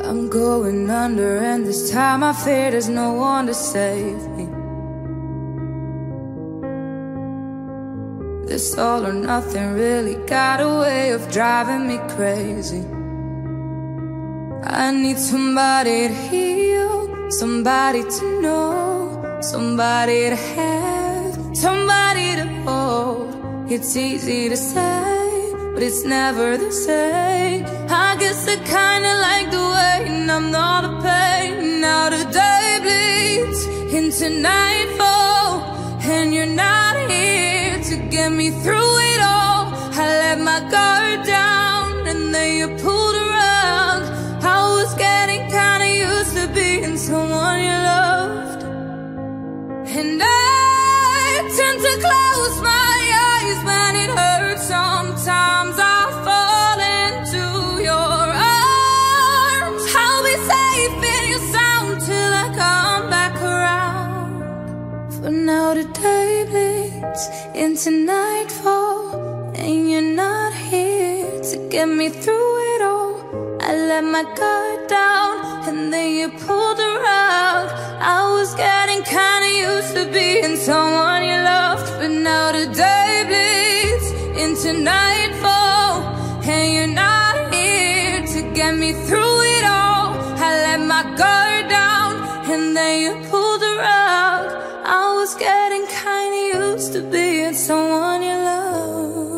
I'm going under, and this time I fear there's no one to save me. This all or nothing really got a way of driving me crazy. I need somebody to heal, somebody to know, somebody to have, somebody to hold. It's easy to say, but it's never the same. I guess I kinda like the way I'm not a pain. Now the day bleeds into nightfall, and you're not here to get me through it all. I let my guard down, and then you pulled around. I was getting kinda used to being someone you loved, and I tend to close my eyes when it hurts. Sometimes I fall into your arms. I'll be safe in your sound till I come back around. For now the day bleeds into nightfall, and you're not here to get me through it all. I let my guard down, and then you pulled around. I was getting kinda used to being someone you loved, but now the day bleeds into nightfall, and you're not here to get me through it all. I let my guard down, and then you pulled around. I was getting kinda used to being someone you loved.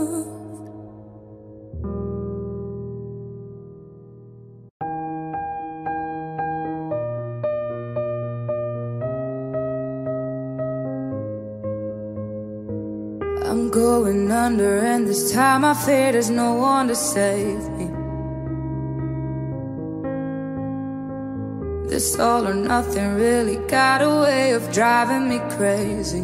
I'm going under, and this time I fear there's no one to save me. This all or nothing really got a way of driving me crazy.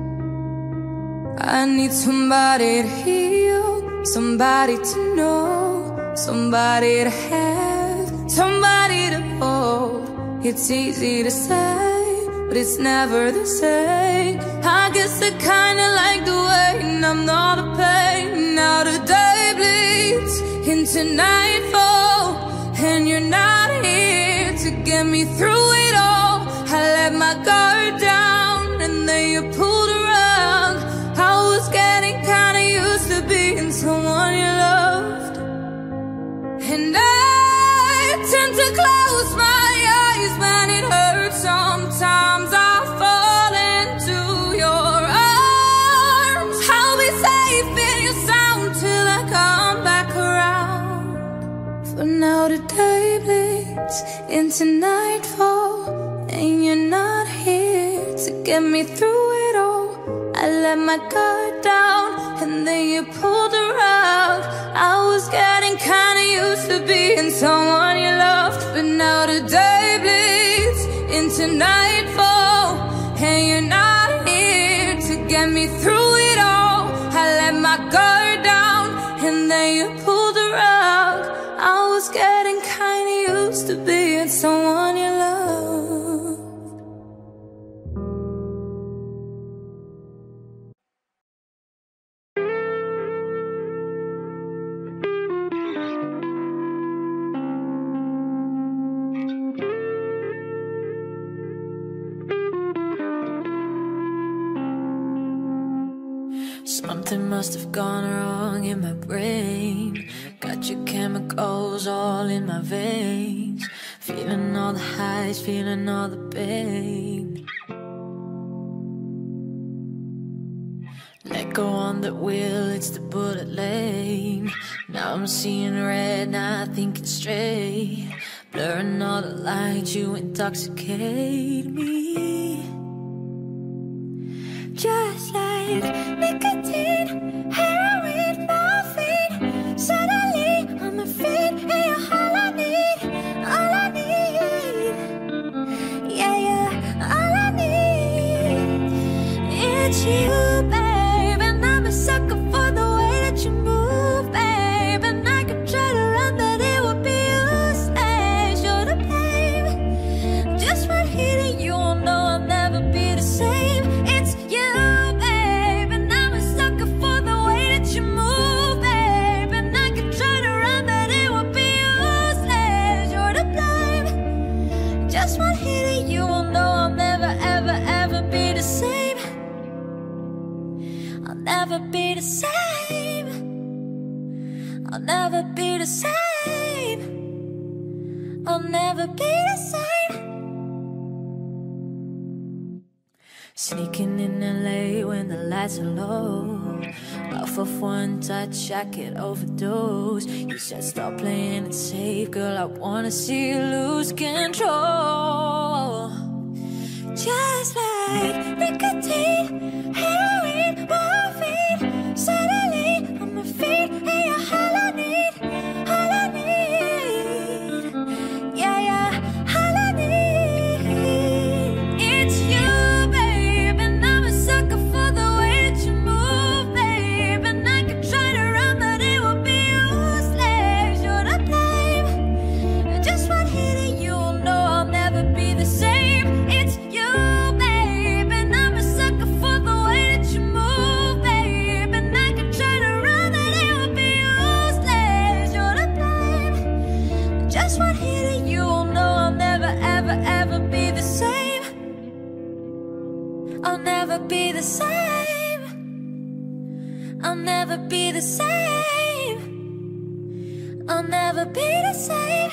I need somebody to heal, somebody to know, somebody to have, somebody to hold. It's easy to say, but it's never the same. I guess I kinda like the way I'm not a pain. Now the day bleeds into nightfall, and you're not here to get me through it all. I let my guard down, and then you pulled around. I was getting kinda used to being someone you loved, and I tend to close my eyes when it hurts. Sometimes I fall into your arms. I'll be safe in your sound till I come back around. For now the day bleeds into nightfall, and you're not here to get me through it all. I let my guard down, and then you pulled around. I was getting kinda used to being someone you loved, but now the day bleeds into nightfall, and you're not here to get me through it all. I let my guard down, and then you pulled around. I was getting kinda used to being someone you loved. Something must have gone wrong in my brain. Got your chemicals all in my veins. Feeling all the highs, feeling all the pain. Let go on the wheel, it's the bullet lane. Now I'm seeing red, not thinking straight. Blurring all the lights, you intoxicate me. Just like nicotine, heroin, morphine. Suddenly on my feet, and you're all I need, all I need. Yeah, yeah, all I need. It's you, babe, and I'm a sucker for the way that you move, babe. And I could try to run, but it would be useless. You're the pain, just from hitting you, I know I'll never be the same. It's you, babe, and I'm a sucker for the way that never be the same. I'll never be the same. I'll never be the same. Sneaking in LA when the lights are low. Off of one touch, I could overdose. You said stop playing it safe, girl, I wanna see you lose control. Just like nicotine, heroin, morphine. Suddenly on my feet, and you're all I need, all I need. Yeah, yeah, all I need. It's you, babe, and I'm a sucker for the way that you move, babe. And I could try to run, but it would be useless. You're to blame. Just one hit and you'll know I'll never be the same. It's you, babe, and I'm a sucker for the way that you move, babe. And I could try to run, but it would be useless. You're to blame. Just one hit and you'll know I'll never, ever, ever be the same. I'll never be the same. I'll never be the same. I'll never be the same.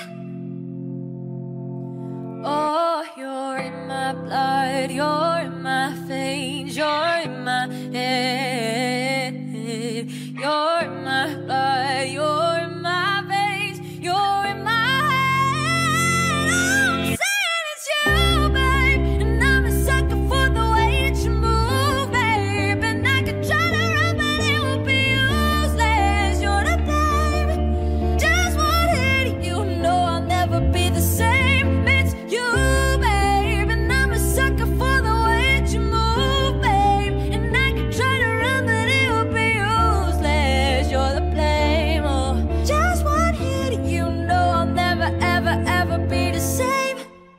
Oh, you're in my blood, you're in my veins, you're in my head. You're in my blood, you're in my veins, you're in my head. I'm saying it's you, babe, and I'm a sucker for the way that you move, babe. And I could try to run, but it would be useless. You're to blame. Just one hit, you know I'll never be the same. It's you, babe, and I'm a sucker for the way that you move, babe. And I could try to run, but it would be useless. You're the blame. Oh, just one hit, you know I'll never, ever, ever be the same.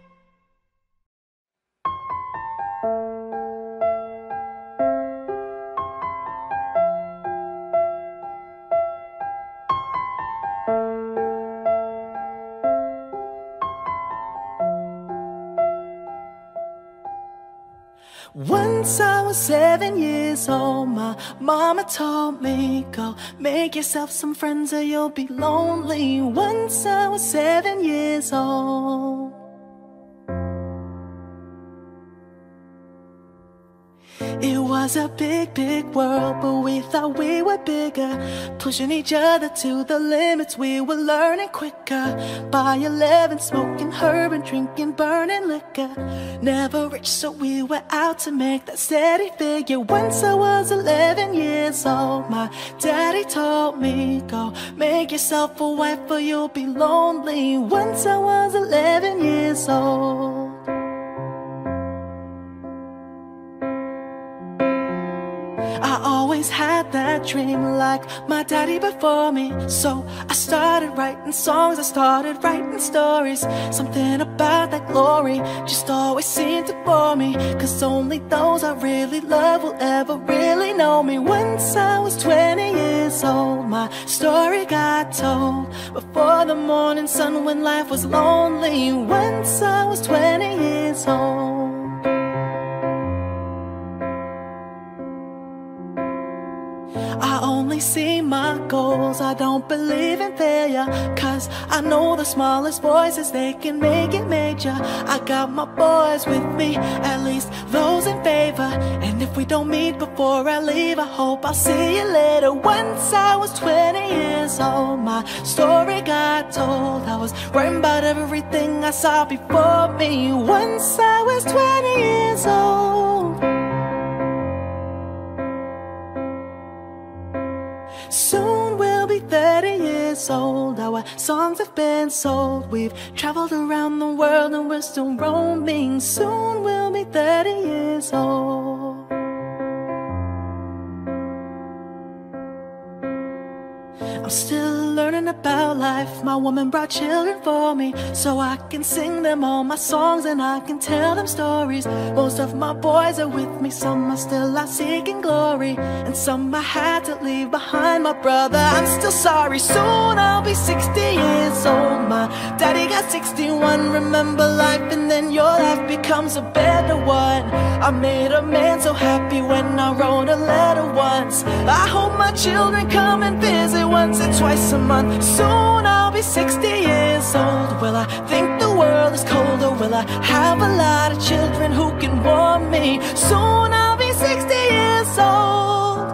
Once I was 7 years old, my mama told me, go make yourself some friends or you'll be lonely. Once I was 7 years old. It was a big, big world, but we thought we were bigger. Pushing each other to the limits, we were learning quicker. By 11, smoking herb and drinking burning liquor. Never rich, so we were out to make that steady figure. Once I was 11 years old, my daddy told me, go make yourself a wife or you'll be lonely. Once I was 11 years old. I always had that dream like my daddy before me. So I started writing songs, I started writing stories. Something about that glory just always seemed to bore me, 'cause only those I really love will ever really know me. Once I was 20 years old, my story got told before the morning sun when life was lonely. Once I was 20 years old. I only see my goals, I don't believe in failure, 'cause I know the smallest voices, they can make it major. I got my boys with me, at least those in favor. And if we don't meet before I leave, I hope I'll see you later. Once I was 20 years old, my story got told. I was writing about everything I saw before me. Once I was 20 years old. Soon we'll be 30 years old. Our songs have been sold. We've traveled around the world and we're still roaming. Soon we'll be 30 years old. I'm still learning about life. My woman brought children for me, so I can sing them all my songs and I can tell them stories. Most of my boys are with me, some are still out seeking glory, and some I had to leave behind. My brother, I'm still sorry. Soon I'll be 60 years old. My daddy got 61. Remember life and then your life becomes a better one. I made a man so happy when I wrote a letter once. I hope my children come and visit once or twice a month. Soon I'll be 60 years old. Will I think the world is cold, or will I have a lot of children who can warm me? Soon I'll be 60 years old.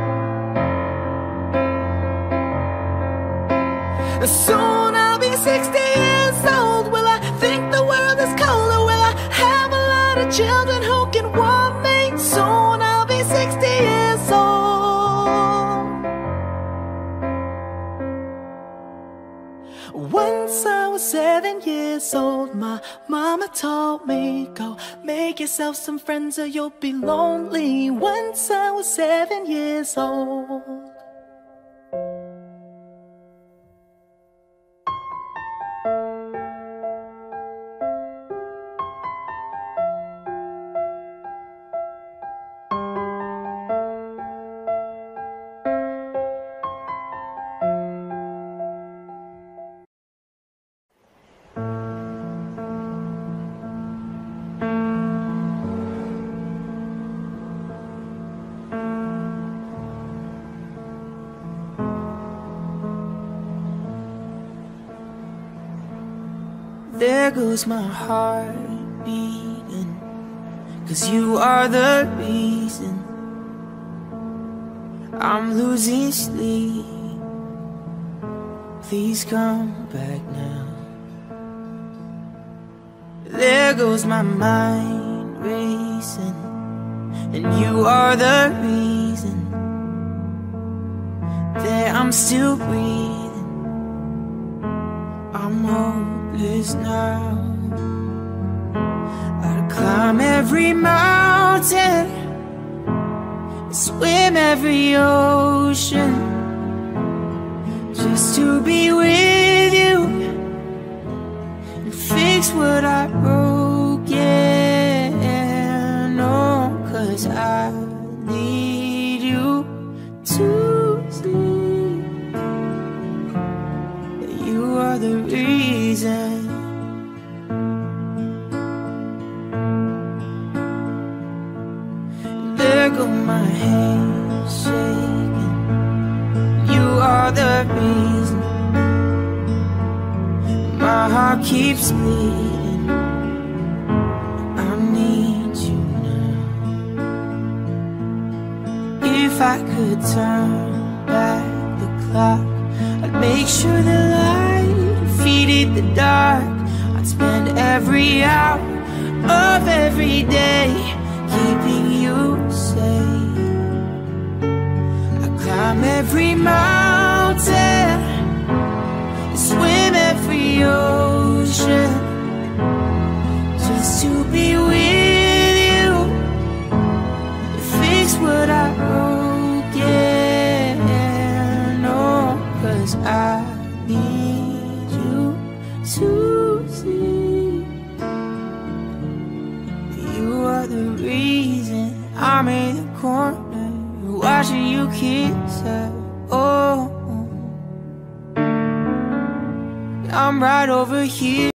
Soon I'll be 60 years old. Will I think the world is cold, or will I have a lot of children who can warm me? Soon I'll be 60 years old. Once I was 7 years old, my mama told me, go make yourself some friends or you'll be lonely. Once I was 7 years old. There goes my heart beating, 'cause you are the reason I'm losing sleep. Please come back now. There goes my mind racing, and you are the reason that I'm still breathing. I'm hopeless now. I'd climb every mountain, swim every ocean, just to be with you and fix what I broke. Yeah, no, 'cause I need you to see that you are the reason. There go my hands shaking, you are the reason. My heart keeps bleeding, I need you now. If I could turn back the clock, I'd make sure the light defeated the dark. I'd spend every hour of every day keeping you safe. I climb every mountain, swim every ocean, just to be with you, fix what I broke. Yeah, no, 'cause I need you to see you are the reason. I'm in the corner watching you kiss her. Oh, I'm right over here.